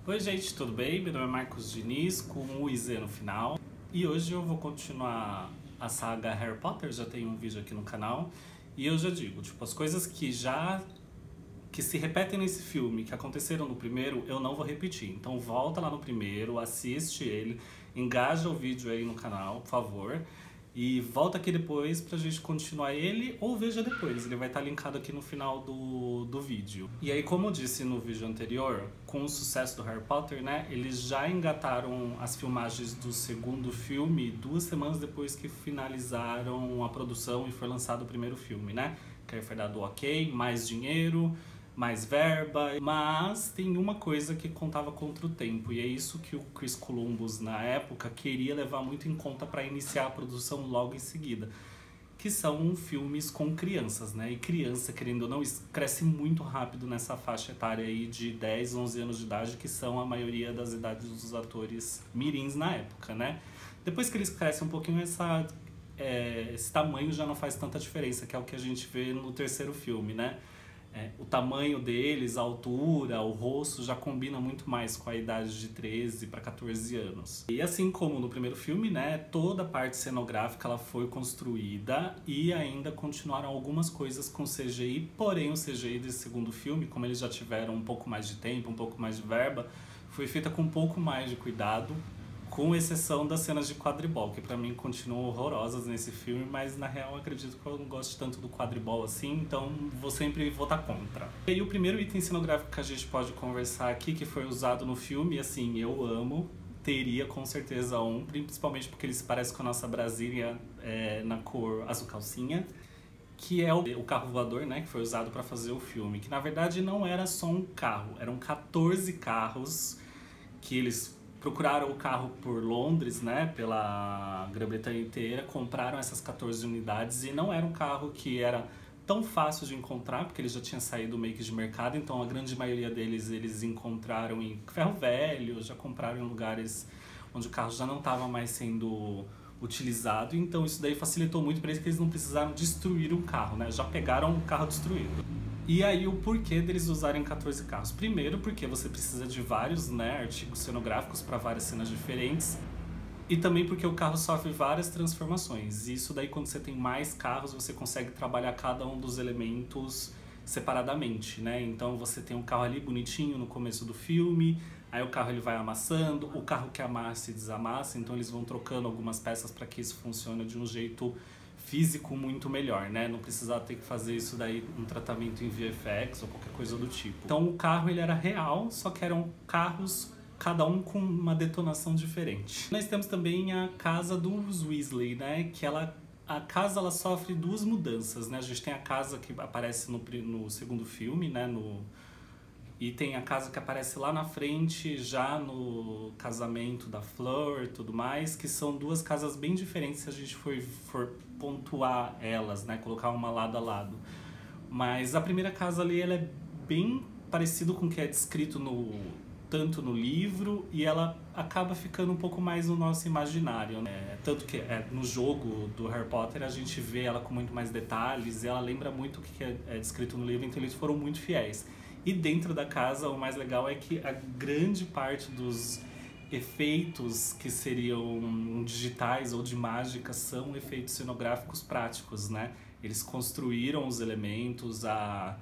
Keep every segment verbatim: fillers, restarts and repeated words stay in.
Oi gente, tudo bem? Meu nome é Marcos Diniz, com o I Z no final. E hoje eu vou continuar a saga Harry Potter, já tem um vídeo aqui no canal. E eu já digo, tipo, as coisas que já... que se repetem nesse filme, que aconteceram no primeiro, eu não vou repetir. Então volta lá no primeiro, assiste ele, engaja o vídeo aí no canal, por favor. E volta aqui depois pra gente continuar ele, ou veja depois, ele vai estar linkado aqui no final do, do vídeo. E aí, como eu disse no vídeo anterior, com o sucesso do Harry Potter, né, eles já engataram as filmagens do segundo filme duas semanas depois que finalizaram a produção e foi lançado o primeiro filme, né? Que aí foi dado ok, mais dinheiro, mais verba, mas tem uma coisa que contava contra o tempo, e é isso que o Chris Columbus, na época, queria levar muito em conta para iniciar a produção logo em seguida, que são filmes com crianças, né? E criança, querendo ou não, cresce muito rápido nessa faixa etária aí de dez, onze anos de idade, que são a maioria das idades dos atores mirins na época, né? Depois que eles crescem um pouquinho, essa, é, esse tamanho já não faz tanta diferença, que é o que a gente vê no terceiro filme, né? É, o tamanho deles, a altura, o rosto já combina muito mais com a idade de treze para quatorze anos. E assim como no primeiro filme, né, toda a parte cenográfica ela foi construída e ainda continuaram algumas coisas com C G I, porém o C G I desse segundo filme, como eles já tiveram um pouco mais de tempo, um pouco mais de verba, foi feita com um pouco mais de cuidado, com exceção das cenas de quadribol, que pra mim continuam horrorosas nesse filme, mas na real eu acredito que eu não gosto tanto do quadribol assim, então vou sempre votar contra. E aí o primeiro item cenográfico que a gente pode conversar aqui, que foi usado no filme, assim, eu amo, teria com certeza um, principalmente porque ele se parece com a nossa Brasília é, na cor azul calcinha, que é o, o carro voador, né, que foi usado para fazer o filme, que na verdade não era só um carro, eram quatorze carros que eles procuraram o carro por Londres, né, pela Grã-Bretanha inteira, compraram essas quatorze unidades e não era um carro que era tão fácil de encontrar, porque ele já tinha saído meio que de mercado, então a grande maioria deles eles encontraram em ferro velho, já compraram em lugares onde o carro já não estava mais sendo utilizado, então isso daí facilitou muito para eles, que eles não precisaram destruir um carro, né, já pegaram o carro destruído. E aí o porquê deles usarem quatorze carros? Primeiro porque você precisa de vários, né, artigos cenográficos para várias cenas diferentes. E também porque o carro sofre várias transformações. E isso daí, quando você tem mais carros, você consegue trabalhar cada um dos elementos separadamente, né? Então você tem um carro ali bonitinho no começo do filme, aí o carro ele vai amassando, o carro que amassa e desamassa, então eles vão trocando algumas peças para que isso funcione de um jeito físico muito melhor, né? Não precisar ter que fazer isso daí um tratamento em V F X ou qualquer coisa do tipo. Então o carro ele era real, só que eram carros cada um com uma detonação diferente. Nós temos também a casa dos Weasley, né? Que ela a casa ela sofre duas mudanças, né? A gente tem a casa que aparece no, no segundo filme, né? No E tem a casa que aparece lá na frente, já no casamento da Fleur e tudo mais, que são duas casas bem diferentes se a gente for, for pontuar elas, né? Colocar uma lado a lado. Mas a primeira casa ali, ela é bem parecido com o que é descrito no, tanto no livro, e ela acaba ficando um pouco mais no nosso imaginário, né? Tanto que é, no jogo do Harry Potter a gente vê ela com muito mais detalhes, e ela lembra muito o que é, é descrito no livro, então eles foram muito fiéis. E dentro da casa, o mais legal é que a grande parte dos efeitos que seriam digitais ou de mágica são efeitos cenográficos práticos, né? Eles construíram os elementos, a,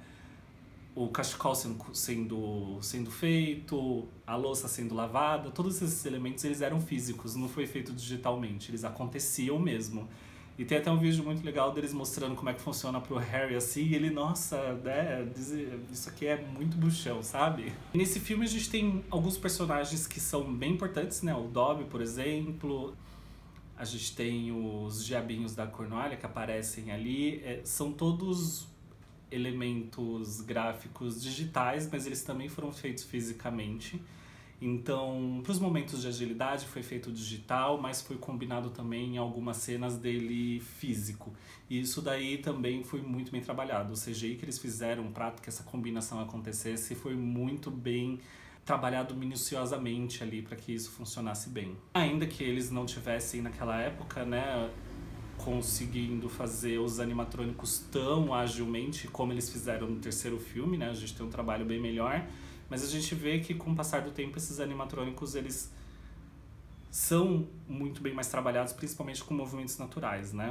o cachecol sendo, sendo, sendo feito, a louça sendo lavada, todos esses elementos eles eram físicos, não foi feito digitalmente, eles aconteciam mesmo. E tem até um vídeo muito legal deles mostrando como é que funciona pro Harry assim, e ele, nossa, né, isso aqui é muito bruxão, sabe? E nesse filme a gente tem alguns personagens que são bem importantes, né? O Dobby, por exemplo, a gente tem os diabinhos da Cornwallia que aparecem ali, é, são todos elementos gráficos digitais, mas eles também foram feitos fisicamente. Então, para os momentos de agilidade foi feito digital, mas foi combinado também em algumas cenas dele físico. E isso daí também foi muito bem trabalhado. O C G I que eles fizeram para que essa combinação acontecesse foi muito bem trabalhado minuciosamente ali para que isso funcionasse bem. Ainda que eles não tivessem naquela época, né, conseguindo fazer os animatrônicos tão agilmente como eles fizeram no terceiro filme, né, a gente tem um trabalho bem melhor. Mas a gente vê que com o passar do tempo esses animatrônicos, eles são muito bem mais trabalhados, principalmente com movimentos naturais, né?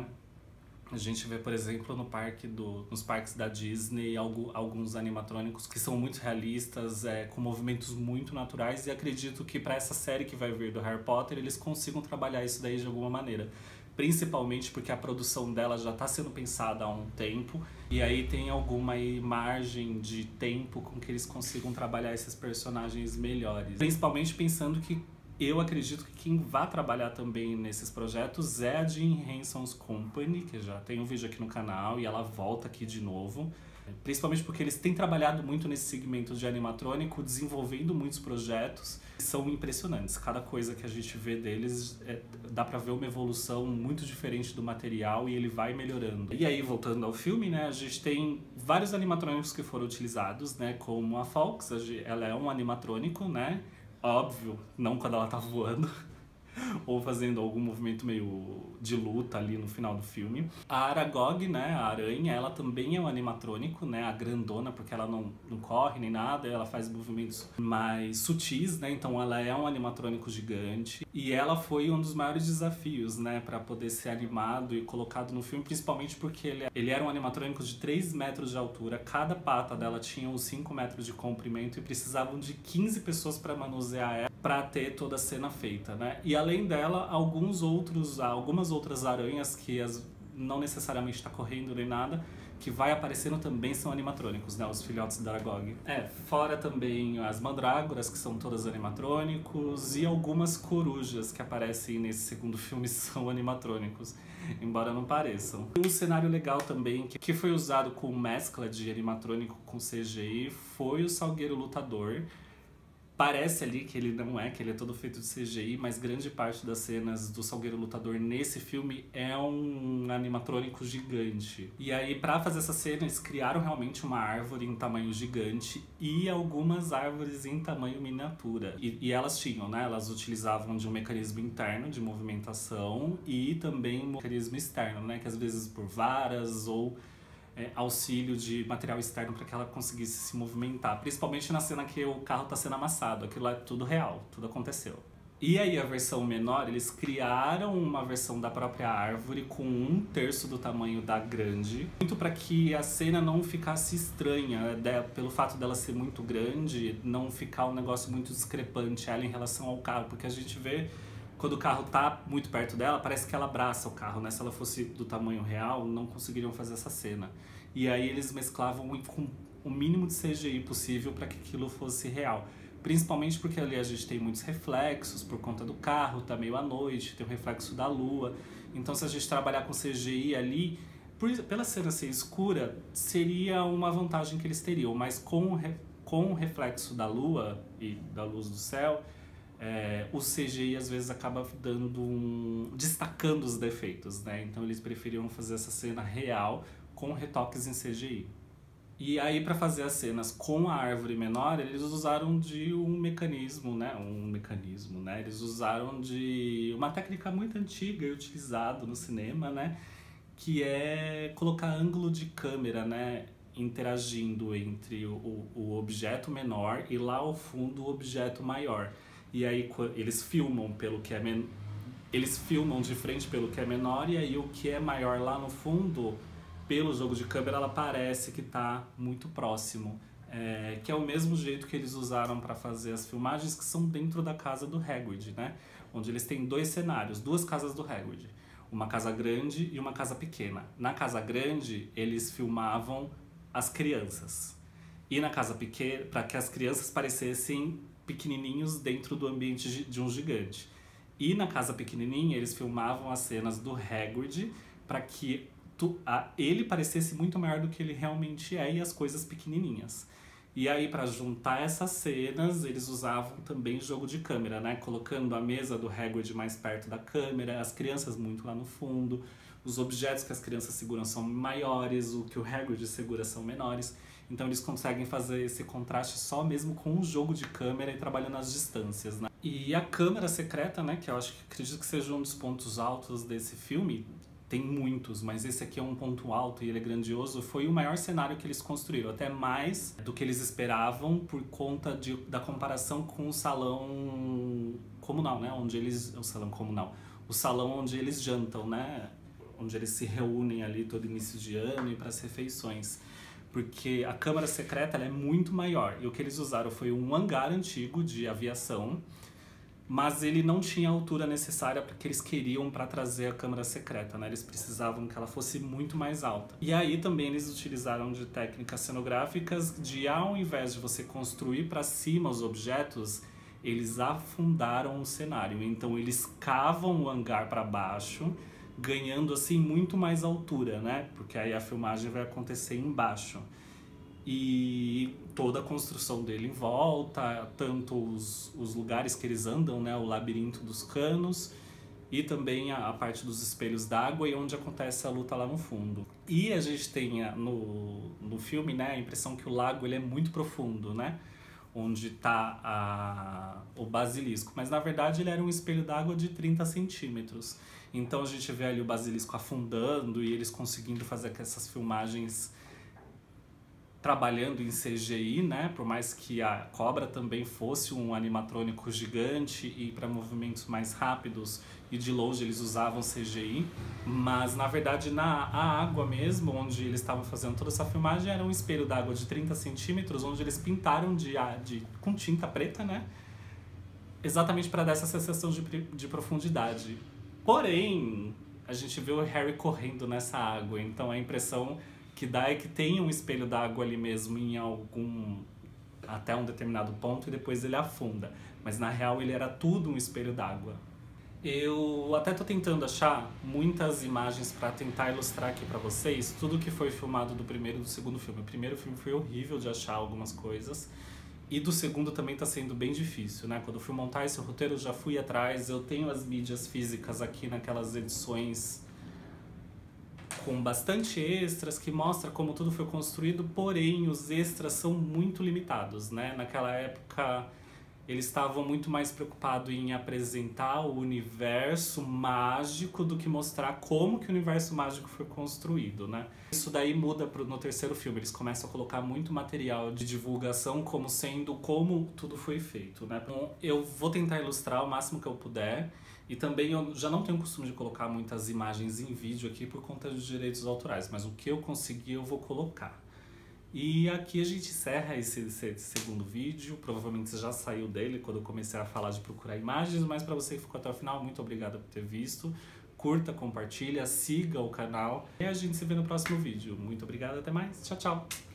A gente vê, por exemplo, no parque do, nos parques da Disney, algo, alguns animatrônicos que são muito realistas, é, com movimentos muito naturais, e acredito que para essa série que vai vir do Harry Potter, eles consigam trabalhar isso daí de alguma maneira. Principalmente porque a produção dela já está sendo pensada há um tempo, e aí tem alguma aí margem de tempo com que eles consigam trabalhar esses personagens melhores. Principalmente pensando que eu acredito que quem vai trabalhar também nesses projetos é a Jim Henson's Company, que já tem um vídeo aqui no canal e ela volta aqui de novo. Principalmente porque eles têm trabalhado muito nesse segmento de animatrônico, desenvolvendo muitos projetos que são impressionantes. Cada coisa que a gente vê deles, é, dá pra ver uma evolução muito diferente do material e ele vai melhorando. E aí, voltando ao filme, né, a gente tem vários animatrônicos que foram utilizados, né, como a Fawkes, ela é um animatrônico, né, óbvio, não quando ela tá voando, ou fazendo algum movimento meio de luta ali no final do filme. A Aragog, né, a aranha, ela também é um animatrônico, né, a grandona, porque ela não, não corre nem nada, ela faz movimentos mais sutis, né, então ela é um animatrônico gigante. E ela foi um dos maiores desafios, né, para poder ser animado e colocado no filme, principalmente porque ele, ele era um animatrônico de três metros de altura, cada pata dela tinha uns cinco metros de comprimento e precisavam de quinze pessoas para manusear ela, para ter toda a cena feita, né? E além dela, alguns outros, algumas outras aranhas que as, não necessariamente está correndo nem nada, que vai aparecendo também são animatrônicos, né? Os filhotes da Aragog. É, fora também as mandrágoras, que são todas animatrônicos, e algumas corujas que aparecem nesse segundo filme são animatrônicos, embora não pareçam. Um cenário legal também, que foi usado com mescla de animatrônico com C G I, foi o Salgueiro Lutador. Parece ali que ele não é, que ele é todo feito de C G I, mas grande parte das cenas do Salgueiro Lutador nesse filme é um animatrônico gigante. E aí, pra fazer essa cena, eles criaram realmente uma árvore em tamanho gigante e algumas árvores em tamanho miniatura. E, e elas tinham, né? Elas utilizavam de um mecanismo interno de movimentação e também um mecanismo externo, né? Que às vezes por varas ou É, auxílio de material externo para que ela conseguisse se movimentar, principalmente na cena que o carro está sendo amassado. Aquilo lá é tudo real, tudo aconteceu. E aí a versão menor, eles criaram uma versão da própria árvore com um terço do tamanho da grande, muito para que a cena não ficasse estranha, né? Pelo fato dela ser muito grande, não ficar um negócio muito discrepante ela em relação ao carro, porque a gente vê quando o carro tá muito perto dela, parece que ela abraça o carro, né? Se ela fosse do tamanho real, não conseguiriam fazer essa cena. E aí eles mesclavam com o mínimo de C G I possível para que aquilo fosse real. Principalmente porque ali a gente tem muitos reflexos por conta do carro, tá meio à noite, tem o reflexo da lua. Então se a gente trabalhar com C G I ali, por, pela cena ser escura, seria uma vantagem que eles teriam. Mas com, com o reflexo da lua e da luz do céu, É, o C G I às vezes acaba dando um, destacando os defeitos, né? Então eles preferiram fazer essa cena real com retoques em C G I. E aí, para fazer as cenas com a árvore menor, eles usaram de um mecanismo, né? Um mecanismo, né? Eles usaram de uma técnica muito antiga e utilizada no cinema, né? Que é colocar ângulo de câmera, né? Interagindo entre o, o objeto menor e lá ao fundo o objeto maior. E aí eles filmam pelo que é men... eles filmam de frente pelo que é menor, e aí o que é maior lá no fundo, pelo jogo de câmera, ela parece que está muito próximo. É... que é o mesmo jeito que eles usaram para fazer as filmagens que são dentro da casa do Hagrid, né? Onde eles têm dois cenários, duas casas do Hagrid. Uma casa grande e uma casa pequena. Na casa grande, eles filmavam as crianças. E na casa pequena, para que as crianças parecessem pequenininhos dentro do ambiente de um gigante. E na casa pequenininha eles filmavam as cenas do Hagrid para que tu, a, ele parecesse muito maior do que ele realmente é e as coisas pequenininhas. E aí, para juntar essas cenas, eles usavam também jogo de câmera, né? Colocando a mesa do Hagrid mais perto da câmera, as crianças muito lá no fundo, os objetos que as crianças seguram são maiores, o que o Hagrid segura são menores. Então eles conseguem fazer esse contraste só mesmo com o jogo de câmera e trabalhando as distâncias, né? E a câmera secreta, né, que eu acho que acredito que seja um dos pontos altos desse filme, tem muitos, mas esse aqui é um ponto alto e ele é grandioso. Foi o maior cenário que eles construíram, até mais do que eles esperavam por conta de, da comparação com o salão comunal, né? Onde eles, o salão comunal, o salão onde eles jantam, né? Onde eles se reúnem ali todo início de ano e para as refeições. Porque a câmara secreta ela é muito maior e o que eles usaram foi um hangar antigo de aviação, mas ele não tinha a altura necessária porque eles queriam para trazer a câmara secreta, né? Eles precisavam que ela fosse muito mais alta. E aí também eles utilizaram de técnicas cenográficas de, ao invés de você construir para cima os objetos, eles afundaram o cenário. Então eles cavam o hangar para baixo, ganhando assim muito mais altura, né? Porque aí a filmagem vai acontecer embaixo. E toda a construção dele em volta, tanto os, os lugares que eles andam, né? O labirinto dos canos e também a, a parte dos espelhos d'água e onde acontece a luta lá no fundo. E a gente tem no, no filme, né, a impressão que o lago ele é muito profundo, né? Onde está a, o basilisco. Mas na verdade ele era um espelho d'água de trinta centímetros. Então a gente vê ali o basilisco afundando e eles conseguindo fazer essas filmagens trabalhando em C G I, né? Por mais que a cobra também fosse um animatrônico gigante e para movimentos mais rápidos e de longe eles usavam C G I, mas na verdade na a água mesmo, onde eles estavam fazendo toda essa filmagem, era um espelho d'água de trinta centímetros, onde eles pintaram de, de, com tinta preta, né? Exatamente para dar essa sensação de, de profundidade. Porém, a gente vê o Harry correndo nessa água, então a impressão que dá é que tem um espelho d'água ali mesmo em algum... até um determinado ponto e depois ele afunda. Mas na real ele era tudo um espelho d'água. Eu até tô tentando achar muitas imagens para tentar ilustrar aqui para vocês tudo que foi filmado do primeiro e do segundo filme. O primeiro filme foi horrível de achar algumas coisas. E do segundo também tá sendo bem difícil, né? Quando eu fui montar esse roteiro, eu já fui atrás. Eu tenho as mídias físicas aqui naquelas edições com bastante extras, que mostra como tudo foi construído, porém os extras são muito limitados, né? Naquela época eles estavam muito mais preocupados em apresentar o universo mágico do que mostrar como que o universo mágico foi construído, né? Isso daí muda pro, no terceiro filme, eles começam a colocar muito material de divulgação como sendo como tudo foi feito, né? Então eu vou tentar ilustrar o máximo que eu puder. E também eu já não tenho o costume de colocar muitas imagens em vídeo aqui por conta dos direitos autorais, mas o que eu conseguir eu vou colocar. E aqui a gente encerra esse, esse segundo vídeo, provavelmente você já saiu dele quando eu comecei a falar de procurar imagens, mas para você que ficou até o final, muito obrigado por ter visto. Curta, compartilha, siga o canal e a gente se vê no próximo vídeo. Muito obrigado, até mais, tchau, tchau!